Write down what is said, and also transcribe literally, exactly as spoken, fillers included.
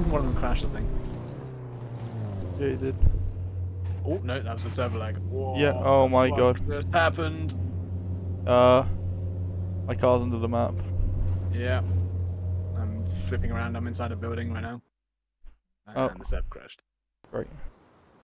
them, one of them crashed, I think. Yeah, he did. Oh, no, that was the server lag. Whoa, Yeah, oh my god. Just happened. Uh, my car's under the map. Yeah. I'm flipping around, I'm inside a building right now. And Oh. the server crashed. Great.